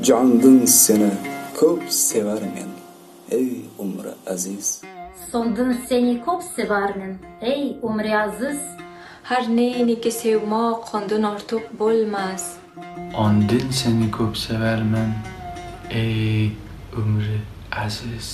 jondin seni ko'p sevarmen ey umri aziz. Sondin seni ko'p sevarmen ey umri aziz. Har neyiniki sevmoq qondan ortiq bo'lmas. Ondin seni ko'p sevarmen ey umri aziz.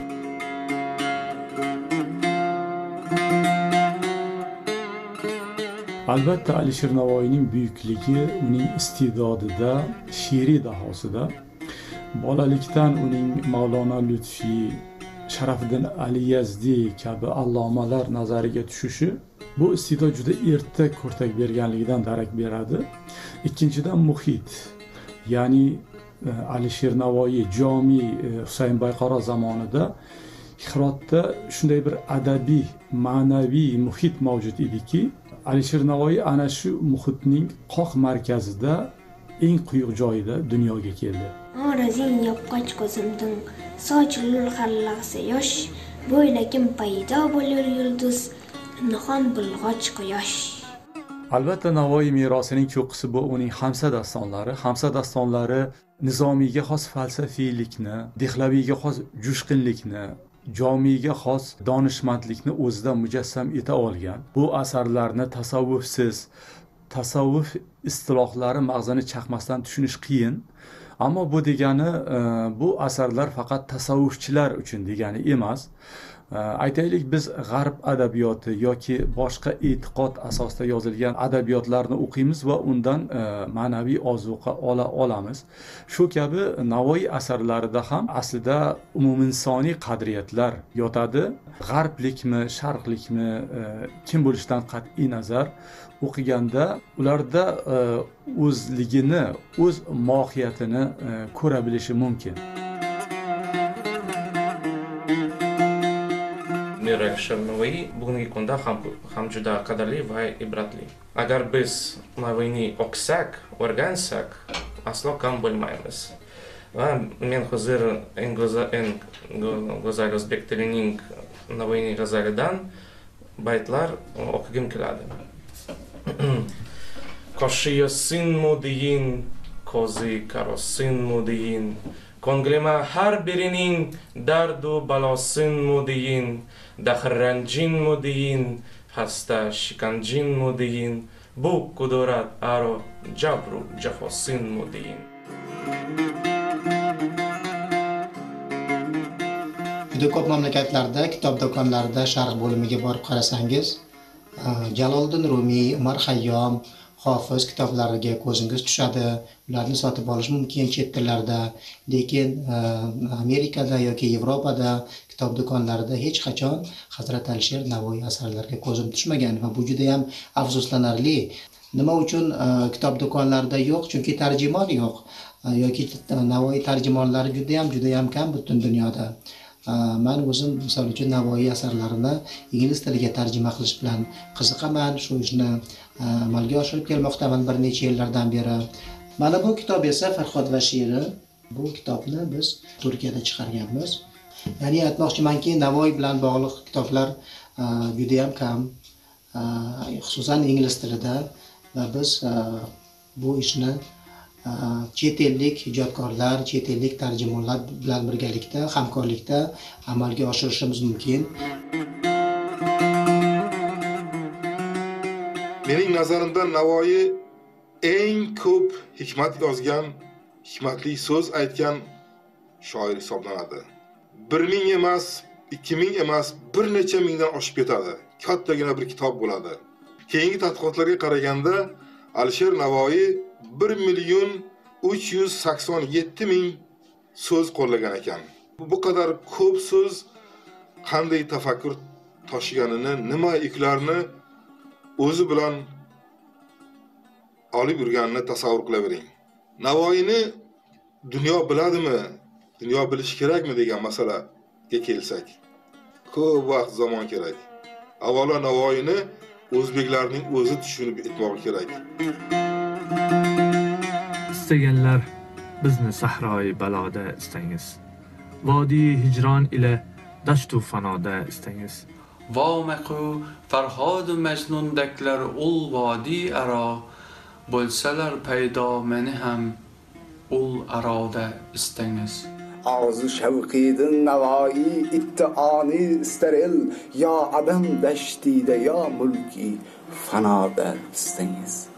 Albatta Alisher Navoiyning buyukligi uning iste'dodida, she'riy dahosida. Bolalikdan uning Mavlono Lutfiy, Sharafdin Ali Yazdi kabi allomalar nazariga tushishi bu iste'dod juda erta ko'rtak berganligidan darak beradi. Ikkinchidan muhit, ya'ni Alisher Navoiy Jomi Husayn Bayqaro zamonida Hirotda shunday bir adabiy, ma'naviy muhit mavjud ediki, Alisher Navoiy ana shu muhitning qoq markazida, eng quyuq joyida dunyoga keldi. Orazing yoqqach ko'zimdan sochilur xallaqsa yosh, bo'ylagim paydo bo'lur yulduz, nihon bulg'och quyosh. Albatta Navoiy merosining cho'qqisi bu uning Hamsa dastonlari. Hamsa dastonlari Nizomiyga xos falsafiylikni, Dehlaviyga xos jushqinlikni, Jomiyga xos donishmandlikni o'zida mujassam eta olgan. Bu asarlarni tasavvuf istilohlari mag'zini chaqmasdan tushunish qiyin. Ammo bu degani bu asarlar faqat tasavvufchilar uchun degani emas. Aytaylik, biz g'arb adabiyoti yoki boshqa e'tiqod asosida yozilgan adabiyotlarni o'qiymiz va undan ma'naviy ozuqa ola olamiz. Shu kabi Navoiy asarlarida ham aslida umuminsoniy qadriyatlar yotadi. G'arblikmi, sharqlikmi, kim bo'lishidan qat'iy nazar o'qiganda ularda o'zligini, o'z mohiyatini ko'ra bilishi mumkin. Alisher Navoiy bugungi kunda ham juda qadrli va ibratli. Agar biz Navoiyni o'qisak, o'rgansak, aslo kam bo'lmaymiz. Va men hozir eng go'zal o'zbek tilining Navoiyning g'azalidan baytlar o'qigim keladi. Qoshiyosinmu deyin, ko'zi karosinmu deyin, ko'nglima har birining dardu balosinmu deyin, daxranjinmu deyin, hasta shikanjinmu deyin, bu kudurat aro jabru jafosinmu deyin. Juda ko'p mamlakatlarda kitob do'konlarida sharq bo'limiga borib qarasangiz, Jaloliddin Rumiy, Umar Xayyom, Hofiz kitoblariga ko'zingiz tushadi. Ularni sotib olish mumkin chet tillarda, lekin Amerikada yoki Yevropada kitob do'konlarida hech qachon Hazrat Alisher Navoiy asarlariga ko'zim tushmagan va bu juda ham afsuslanarli. Nima uchun kitob do'konlarida yo'q? Chunki tarjimon yo'q yoki Navoiy tarjimonlari juda ham kam butun dunyoda. Men o'zim misol uchun Navoiy asarlarini ingliz tiliga tarjima qilish bilan qiziqaman. Shu ishni amalga oshirib kelmoqdaman bir necha yillardan beri. Mana bu kitob esa Farhod va she'ri. Bu kitobni biz Turkiyada chiqarganmiz. Ya'ni aytmoqchimanki, Navoiy bilan bog'liq kitoblar juda ham kam, xususan ingliz tilida, va biz bu ishni chet ellik ijodkorlar, chet ellik tarjimonlar bilan birgalikda, hamkorlikda amalga oshirishimiz mumkin. Mening nazarimda Navoiy eng ko'p hikmat yozgan, hikmatli so'z aytgan shoir hisoblanadi. 1000 emas, 2000 emas, bir necha mingdan oshib ketadi. Kattagina bir kitob bo'ladi. Keyingi tadqiqotlarga qaraganda Alisher Navoiy 1,387,000 so'z qo'llagan ekan. Bu qadar ko'p so'z qanday tafakkur toshiganini, nima yuklarni o'zi bilan olib yurganini tasavvur qilavering. Navoiyni dunyo biladimi, dunyo bilish kerakmi degan masalaga kelsak, ko'p vaqt zamon kerak. Avvalo Navoiyni o'zbeklarning o'zi tushunib etmoqi kerak. İsteganlar bizni sahroyi baloda istangiz. Vodiy hijron ila dashtu fanoda istangiz. Vomaqu Farhod Majnundaklar ul vodiy aro bo'lsalar paydo meni ham ul aroda istangiz. Arzu şevqidin navai ittiani isteril ya adam deştide ya mulki fanada istangiz.